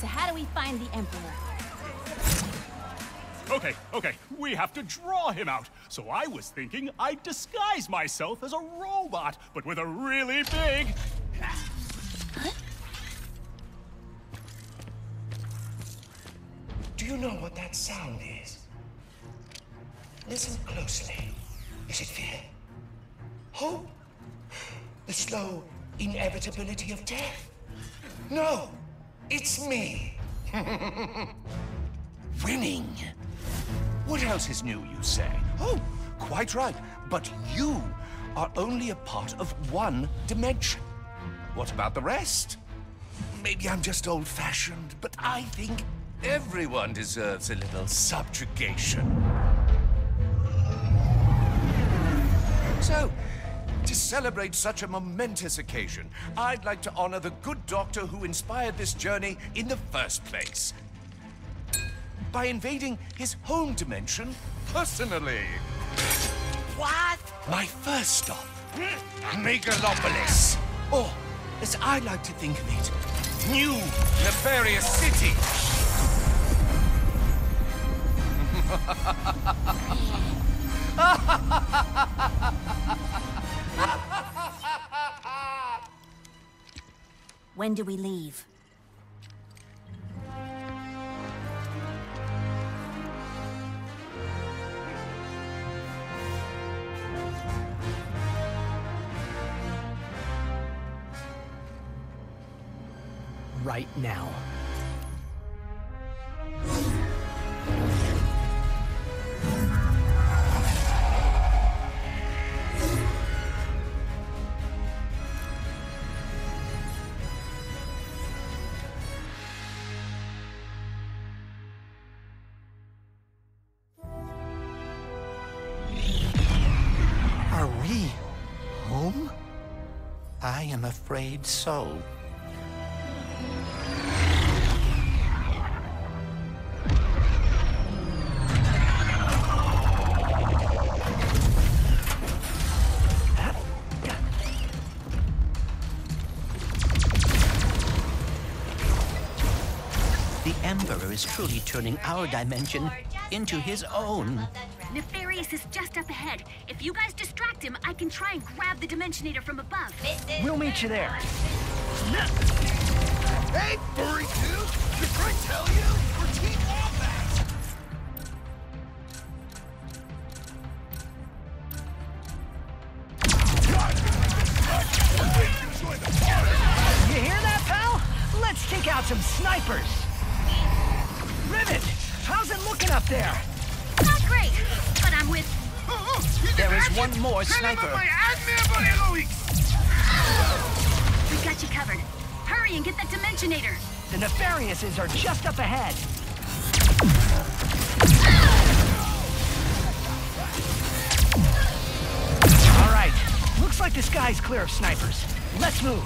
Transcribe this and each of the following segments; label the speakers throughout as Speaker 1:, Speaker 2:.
Speaker 1: So how do we find the Emperor?
Speaker 2: Okay, we have to draw him out. So I was thinking I'd disguise myself as a robot, but with a really big...
Speaker 3: Do you know what that sound is? Listen closely. Is it fear? Hope? The slow inevitability of death? No, it's me. Winning. What else is new, you say? Oh, quite right. But you are only a part of one dimension. What about the rest? Maybe I'm just old-fashioned, but I think everyone deserves a little subjugation. So, to celebrate such a momentous occasion, I'd like to honor the good doctor who inspired this journey in the first place, by invading his home dimension personally. What? My first stop, Megalopolis. Or, as I like to think of it, New Nefarious City.
Speaker 1: When do we leave?
Speaker 4: Right now.
Speaker 3: Are we home? I am afraid so.
Speaker 5: The Emperor is truly turning our dimension into his own.
Speaker 6: Nefarious is just up ahead. If you guys distract him, I can try and grab the Dimensionator from above.
Speaker 4: We'll meet you there.
Speaker 3: Hey, furry dude! Did I tell you? We're Team Wombat!
Speaker 4: You hear that, pal? Let's take out some snipers. Rivet, how's it looking up there?
Speaker 6: Not great, but I'm with...
Speaker 5: There is one more sniper.
Speaker 6: We got you covered. Hurry and get that Dimensionator.
Speaker 4: The Nefariouses are just up ahead. All right, looks like the sky's clear of snipers. Let's move.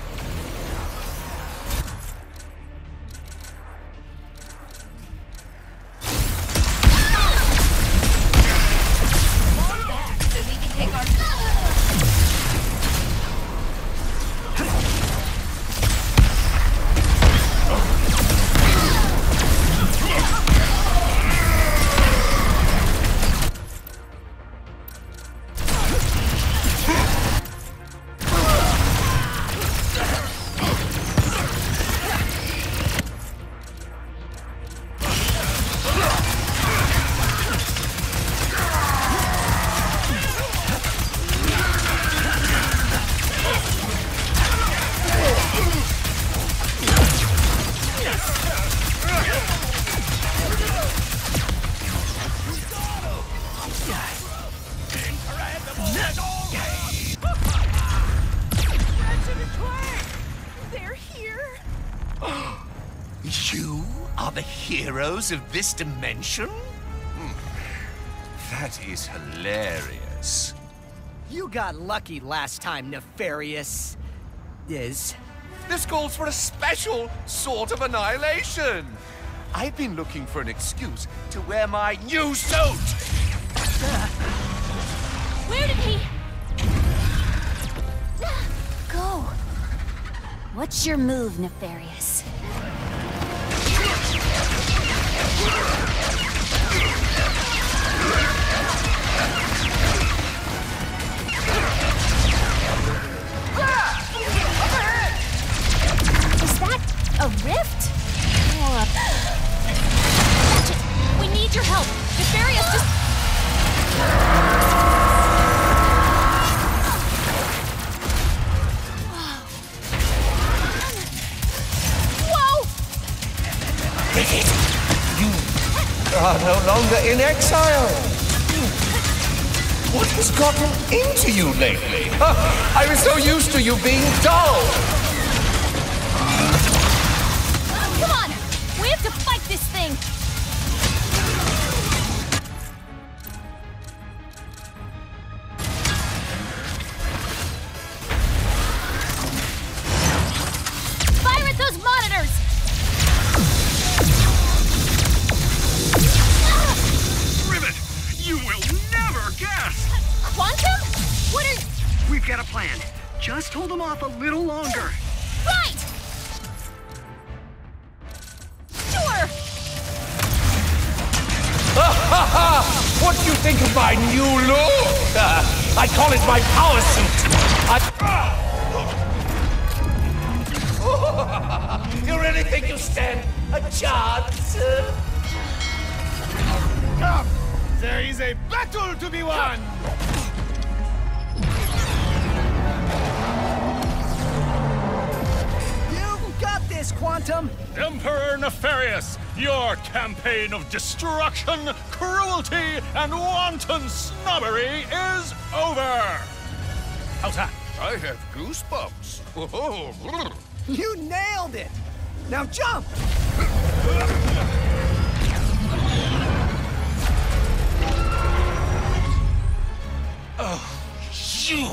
Speaker 3: You are the heroes of this dimension? That is hilarious.
Speaker 4: You got lucky last time, Nefarious. Is.
Speaker 3: This calls for a special sort of annihilation. I've been looking for an excuse to wear my new suit.
Speaker 1: Where did he... Go. What's your move, Nefarious? Is that a rift? Or... We need your help. Nefarious just... Whoa!
Speaker 3: Rivet, you are no longer in exile. What has gotten into you lately? I was so used to you being dull.
Speaker 1: Come on! We have to fight this thing! Fire at those monitors!
Speaker 2: Rivet, you will never guess!
Speaker 1: Quantum? What are...
Speaker 4: We've got a plan. Just hold them off a little longer.
Speaker 1: Right! Sure!
Speaker 3: What do you think of my new look? I call it my power suit. You really think you stand a chance?
Speaker 7: Come! There is a battle to be won!
Speaker 4: You've got this, Quantum.
Speaker 2: Emperor Nefarious, your campaign of destruction, cruelty, and wanton snobbery is over! How's that?
Speaker 3: I have goosebumps.
Speaker 4: You nailed it. Now jump!
Speaker 3: You!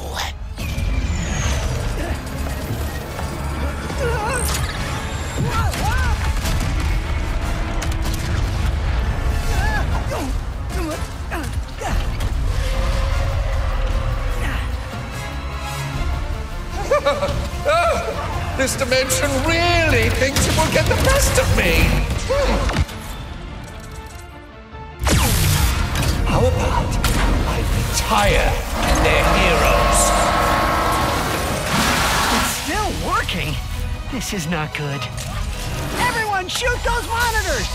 Speaker 3: This dimension really thinks it will get the best of me. How about I retire their heroes?
Speaker 4: It's still working. This is not good. Everyone shoot those monitors!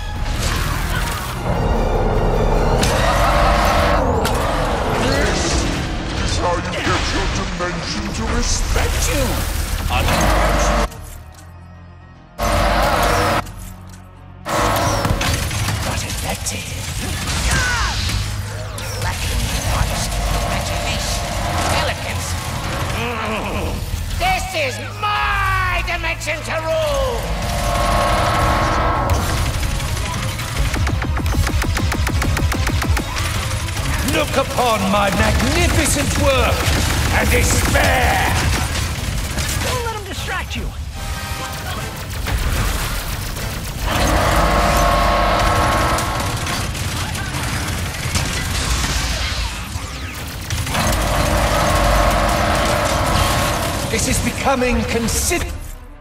Speaker 3: This is how you get your dimension to respect you. Otherwise, not effective. Lacking modesty, imagination, elegance. This is my dimension to rule! Look upon my magnificent work and despair!
Speaker 4: Don't let them distract you.
Speaker 3: This is becoming considerably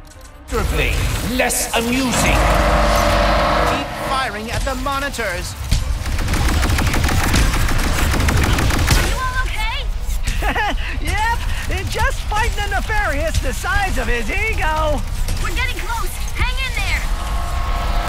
Speaker 3: less amusing.
Speaker 5: Keep firing at the monitors.
Speaker 6: Are you all okay?
Speaker 4: Yep, it's just fighting a Nefarious the size of his ego.
Speaker 6: We're getting close. Hang in there.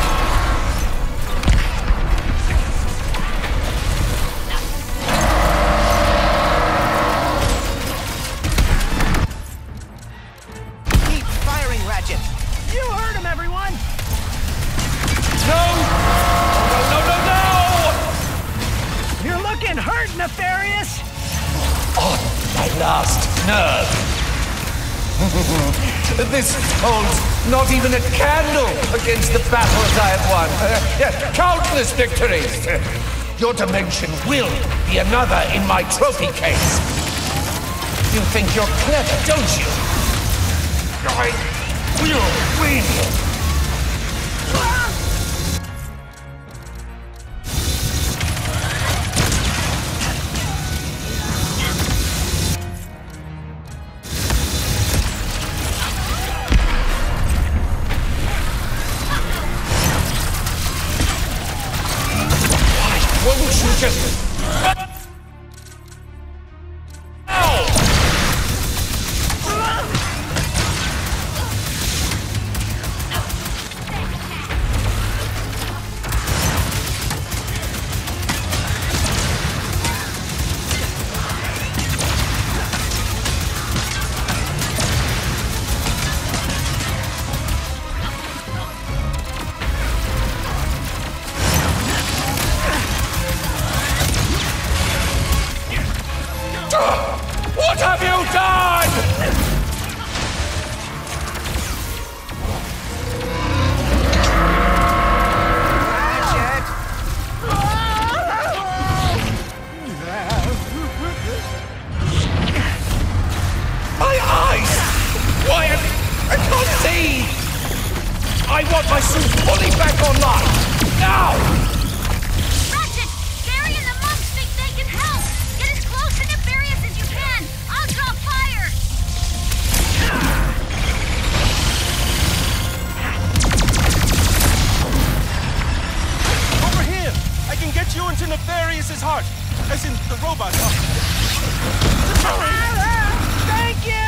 Speaker 5: Keep firing, Ratchet.
Speaker 4: You heard him, everyone.
Speaker 3: No! No, no, no, no!
Speaker 4: You're looking hurt, Nefarious.
Speaker 3: On my last nerve. This holds not even a candle against the battles I have won. Countless victories. Your dimension will be another in my trophy case. You think you're clever, don't you? I will win. righteous! What have you done? My eyes! Why, I can't see! I want my suit fully back online! Now!
Speaker 6: Ratchet! Gary and the monks think they can help! Get as close to Nefarious as you can! I'll draw fire!
Speaker 7: Over here! I can get you into Nefarious's heart. As in the robot's heart.
Speaker 4: Thank you!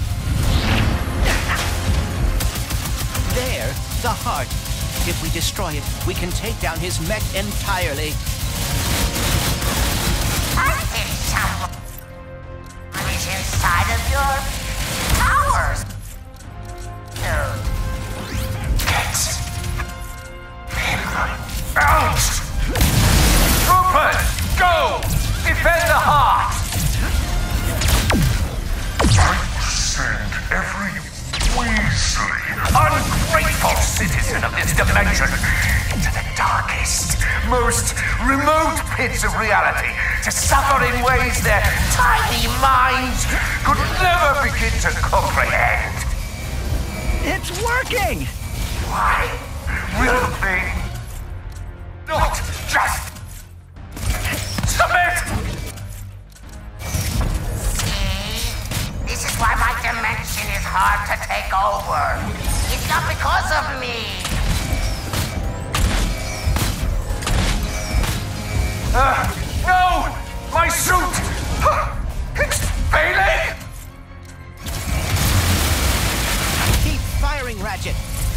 Speaker 5: There, the heart. If we destroy it, we can take down his mech entirely.
Speaker 8: I think someone is inside of your powers.
Speaker 3: Get him out! Troopers, go! Defend the heart!
Speaker 9: I send every Weasley,
Speaker 3: Ungrateful citizen of this dimension into the darkest, most remote pits of reality to suffer in ways their tiny minds could never begin to comprehend.
Speaker 4: It's working!
Speaker 3: Why will they not just submit?
Speaker 8: This is why my dimension is hard to take over. It's not because of me.
Speaker 3: No! My suit! It's failing!
Speaker 5: Keep firing, Ratchet.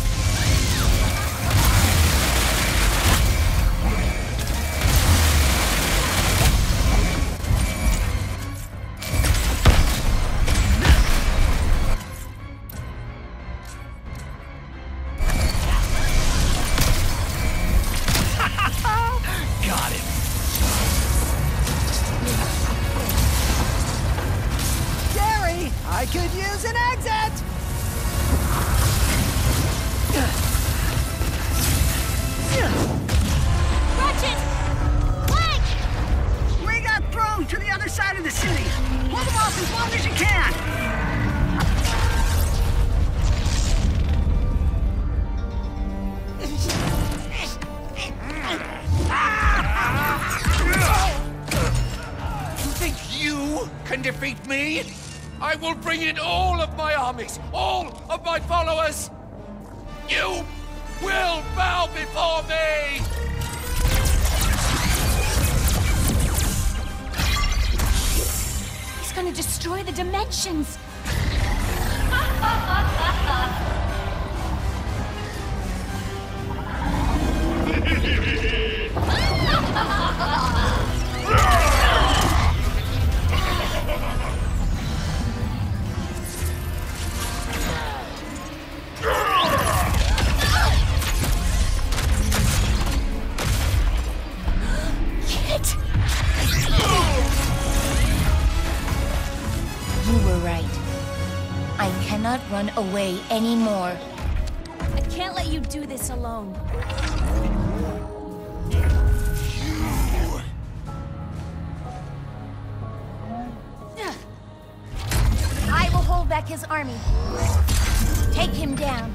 Speaker 4: Got it. Gary, I could use an exit!
Speaker 1: Ratchet! Clank!
Speaker 4: We got thrown to the other side of the city. Hold them off as long as you can.
Speaker 3: You think you can defeat me? I will bring in all of my armies, all of my followers. You will bow before me!
Speaker 1: He's gonna destroy the dimensions! Kit!
Speaker 10: You were right. I cannot run away anymore.
Speaker 1: I can't let you do this alone.
Speaker 10: I will hold back his army. Take him down.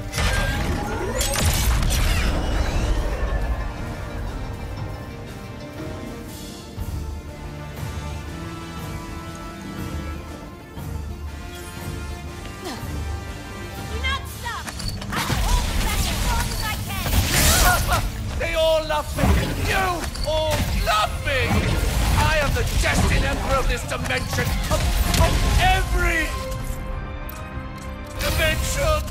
Speaker 1: Do not stop! I will hold back as long as I can!
Speaker 3: They all love me! You all love me! the destined emperor of this dimension, of every dimension!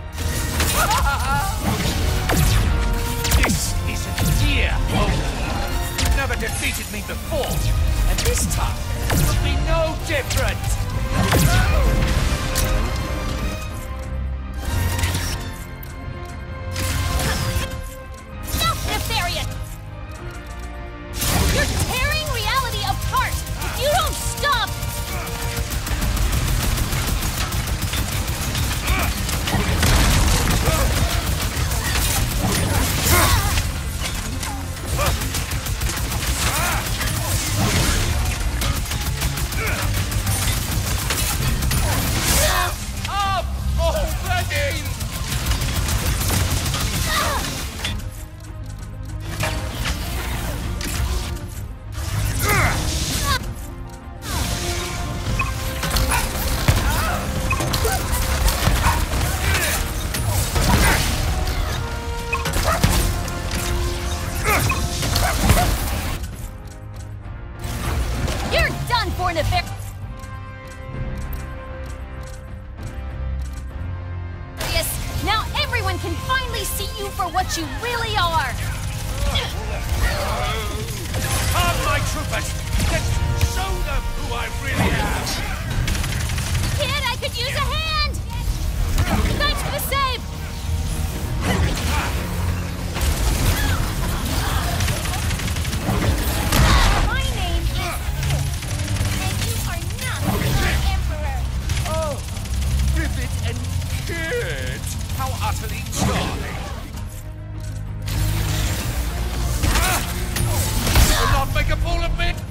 Speaker 3: This is a dear opponent. You've never defeated me before, and this time will be no different.
Speaker 1: Stop, Nefarious! You're tearing reality apart! If you don't stop! You're done for, Nefarious! Now everyone can finally see you for what you really are!
Speaker 3: Come, my troopers! Let's show them who I really am!
Speaker 1: Kid, I could use a hand! Thanks for the save!
Speaker 10: My name is... And you are not the Emperor.
Speaker 3: Oh, Rivet and Kid! How utterly charming! Will not make a fool of me!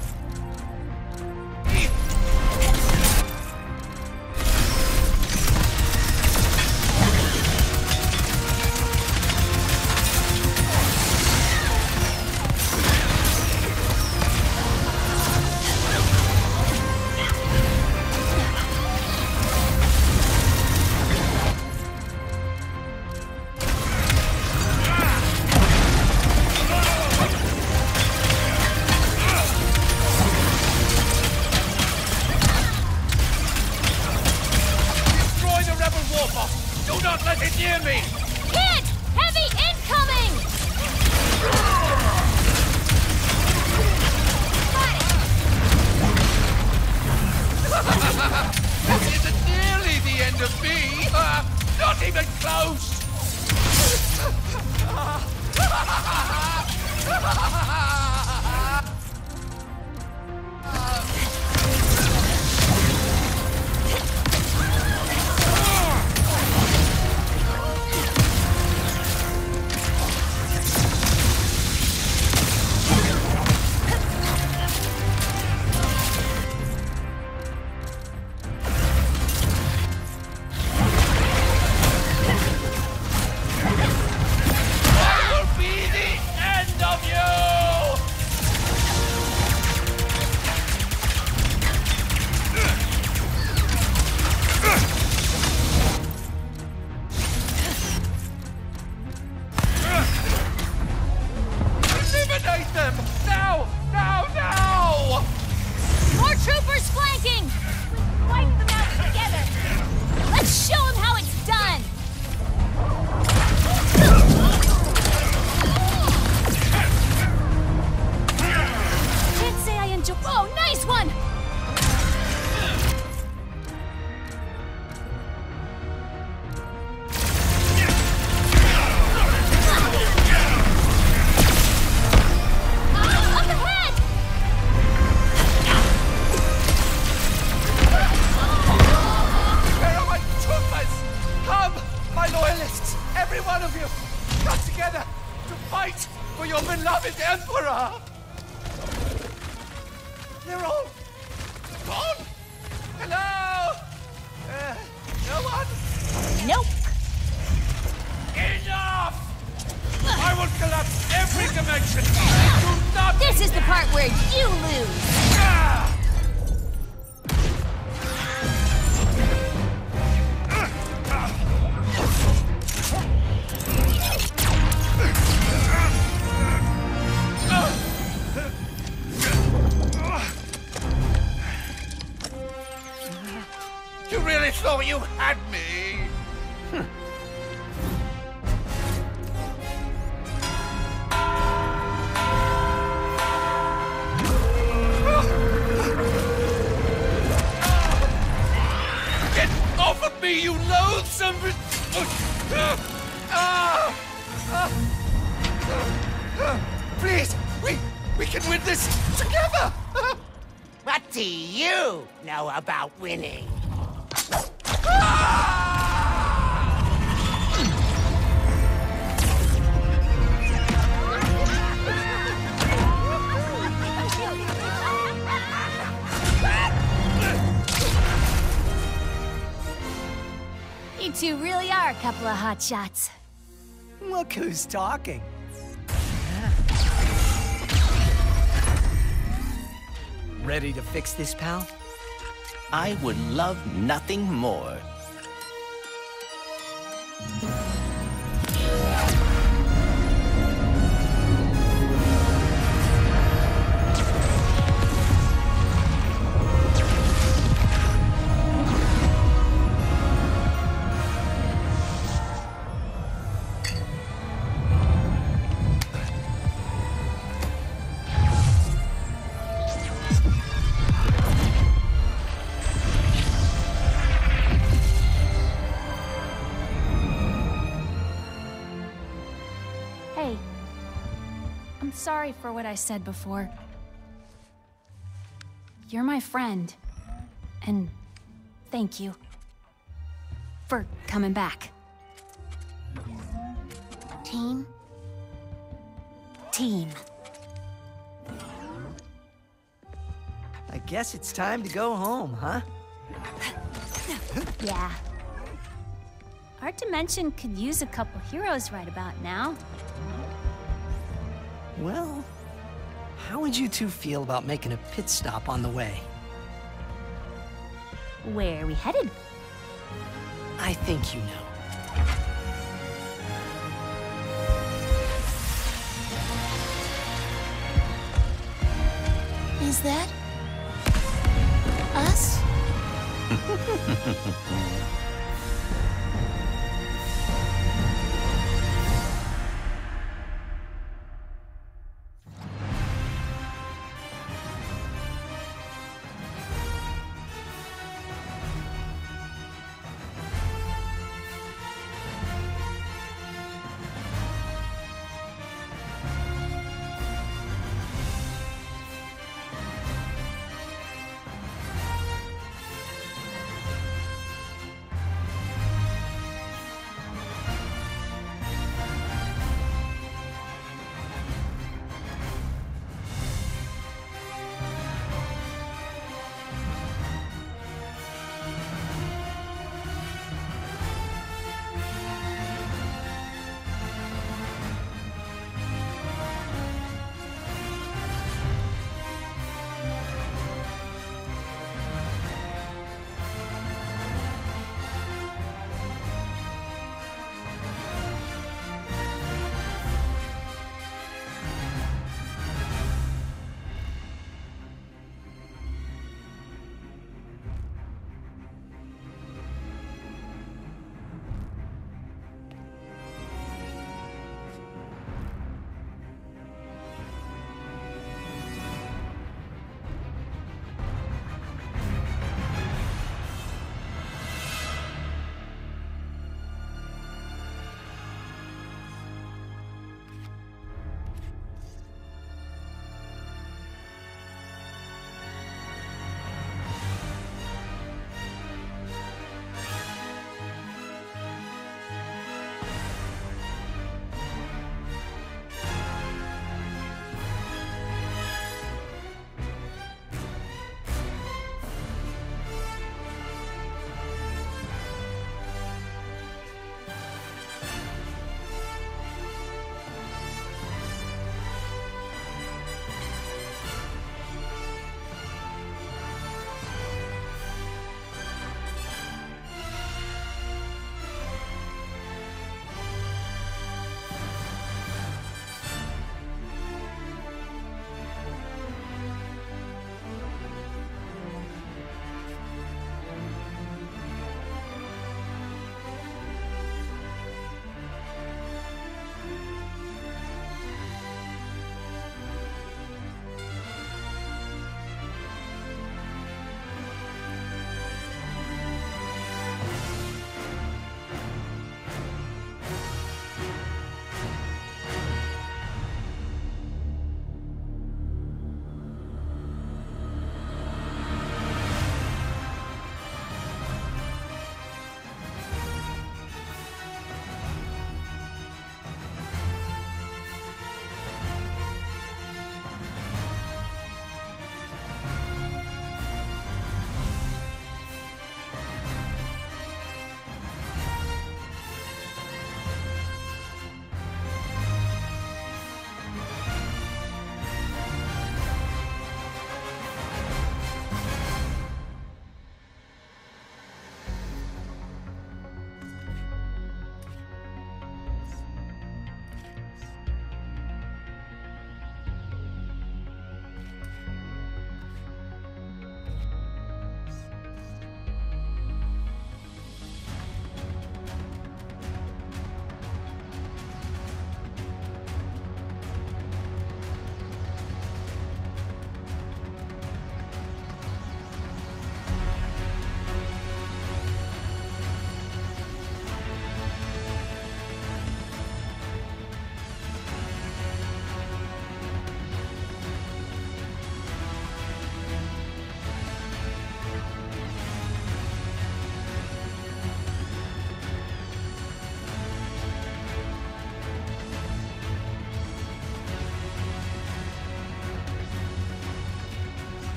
Speaker 3: Do not let it near me!
Speaker 1: Kid! Heavy incoming!
Speaker 3: This isn't nearly the end of me! Not even close!
Speaker 1: More troopers flanking!
Speaker 10: Wipe them out together.
Speaker 1: Let's show them how it's done! Can't say I enjoy. Oh, nice one!
Speaker 3: Every one of you, come together to fight for your beloved Emperor! They're all gone? Hello? No one?
Speaker 1: Nope.
Speaker 3: Enough! I will collapse every dimension! Do not...
Speaker 1: This is the part where you lose!
Speaker 3: really thought you had me. Get off of me, you loathsome... Please, we can win this together!
Speaker 8: What do you know about winning?
Speaker 1: You two really are a couple of hot shots.
Speaker 4: Look who's talking. Ready to fix this, pal?
Speaker 5: I would love nothing more.
Speaker 1: Hey, I'm sorry for what I said before. You're my friend, and thank you for coming back.
Speaker 10: Team?
Speaker 1: Team.
Speaker 4: I guess it's time to go home, huh?
Speaker 1: Yeah. Our dimension could use a couple heroes right about now.
Speaker 4: Well, how would you two feel about making a pit stop on the way?
Speaker 1: Where are we headed?
Speaker 4: I think you know.
Speaker 10: Is that... us?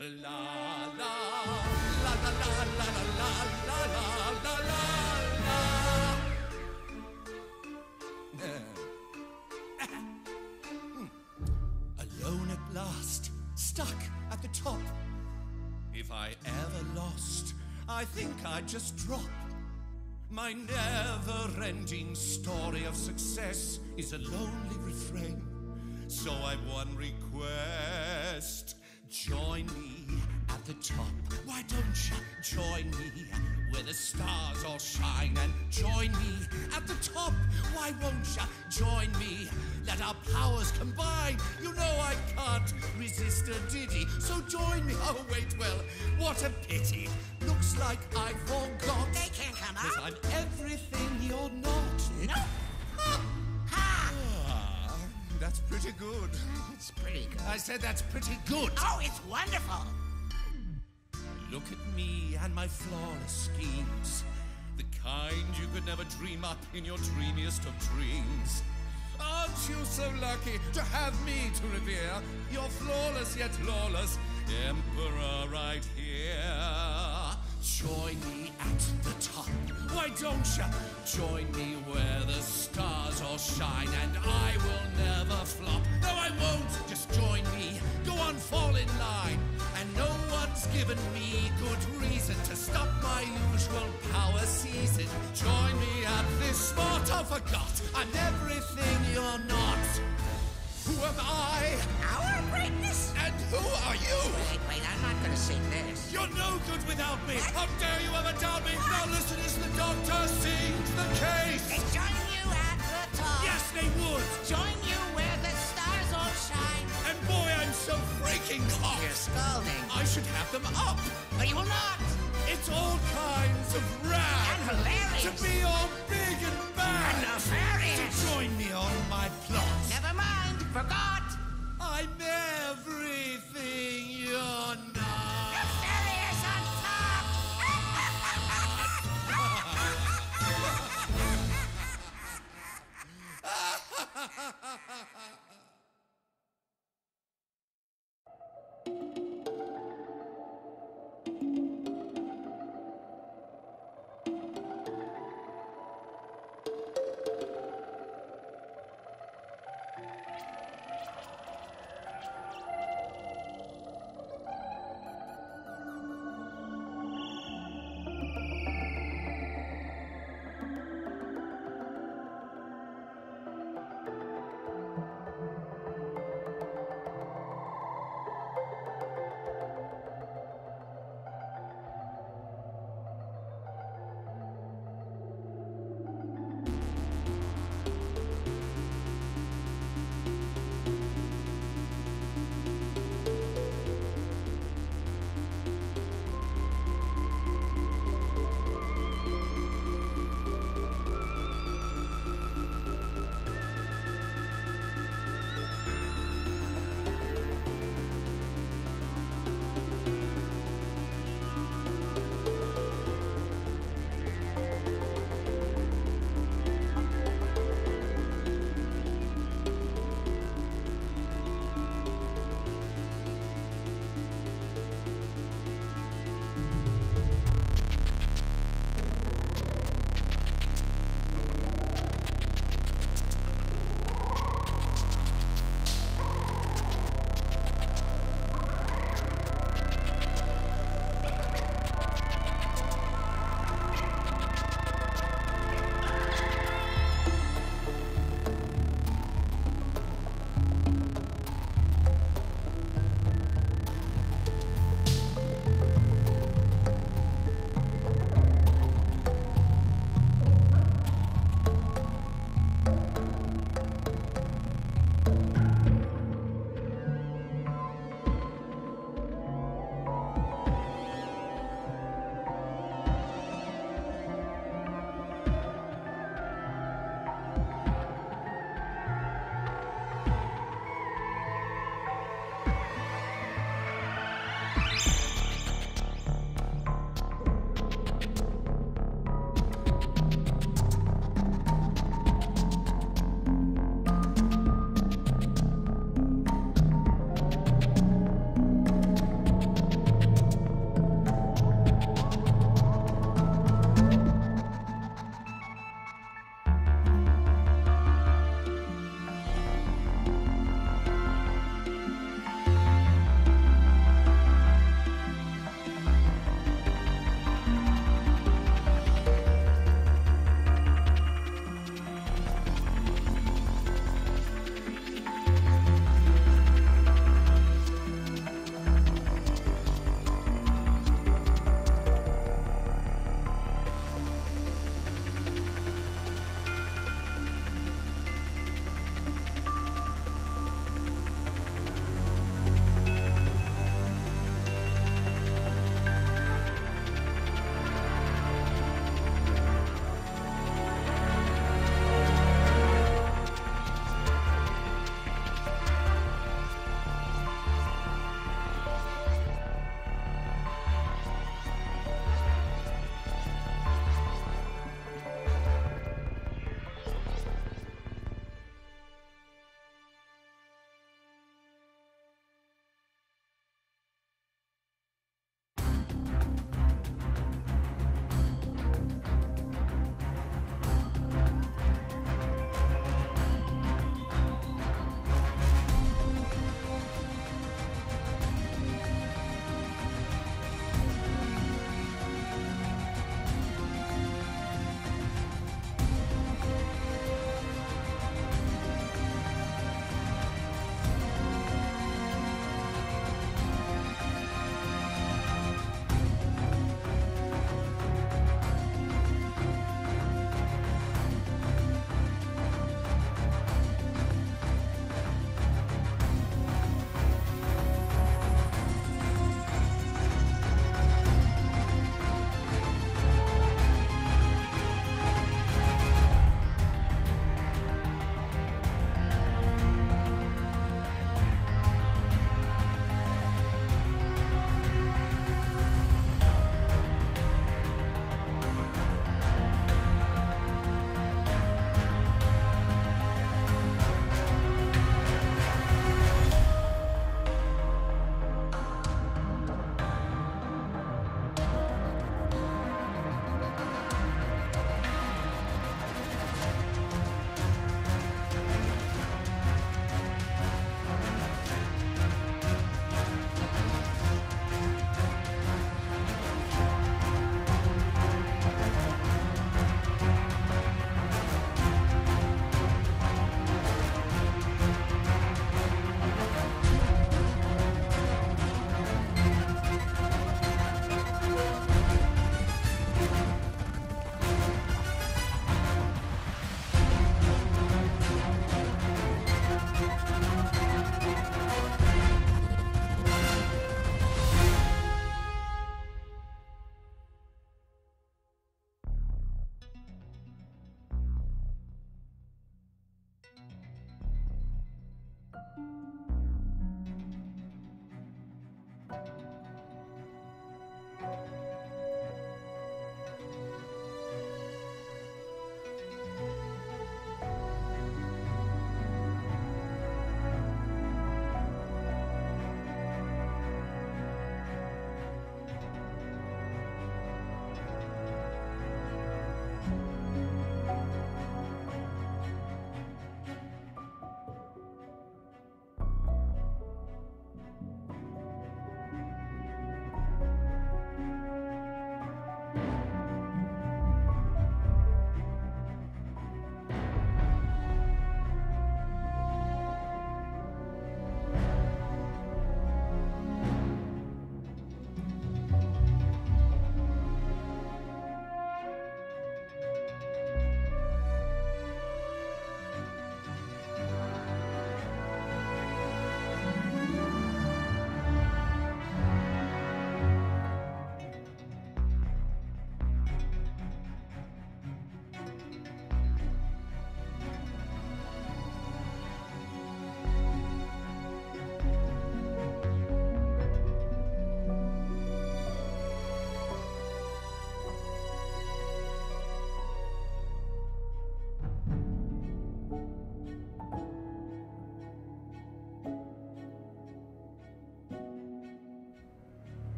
Speaker 3: La la la la la la la la la la la. Alone at last, stuck at the top. If I ever lost, I think I'd just drop. My never-ending story of success is a lonely refrain. So I've one request. Join me at the top. Why don't you join me where the stars all shine? And join me at the top. Why won't you join me? Let our powers combine. You know I can't resist a ditty. So join me. Oh, wait, well, what a pity. Looks like I forgot.
Speaker 8: They can't come
Speaker 3: Because
Speaker 8: out.
Speaker 3: I'm everything you're not.
Speaker 8: No. Ha!
Speaker 3: That's pretty good.
Speaker 8: It's pretty good.
Speaker 3: I said that's pretty good.
Speaker 8: Oh, it's wonderful.
Speaker 3: Look at me and my flawless schemes. The kind you could never dream up in your dreamiest of dreams. Aren't you so lucky to have me to revere? Your flawless yet lawless emperor right here. Join me at the top. Why don't you join me where the stars all shine? And I will never flop. No, I won't. Just join me. Go on, fall in line. And no one's given me good reason to stop my usual power season. Join me at this spot. Oh, forgot. I'm everything you're not. Who am I?
Speaker 8: Our greatness?
Speaker 3: And who are you?
Speaker 8: Wait, I'm not gonna sing this.
Speaker 3: You're no good without me. How dare you ever doubt me? Now listen as the doctor sings the case.
Speaker 8: They join you at the top.
Speaker 3: Yes, they would.
Speaker 8: Join you where the stars all shine.
Speaker 3: And boy, I'm so freaking hot.
Speaker 8: You're scalding.
Speaker 3: I should have them up.
Speaker 8: But you will not.
Speaker 3: It's all kinds of rad.
Speaker 8: And hilarious.
Speaker 3: To be all big and bad.
Speaker 8: And nefarious.
Speaker 3: To join me on my plot.
Speaker 8: Never mind. Forgot.
Speaker 3: I'm everything you're not.
Speaker 8: Nefarious on top.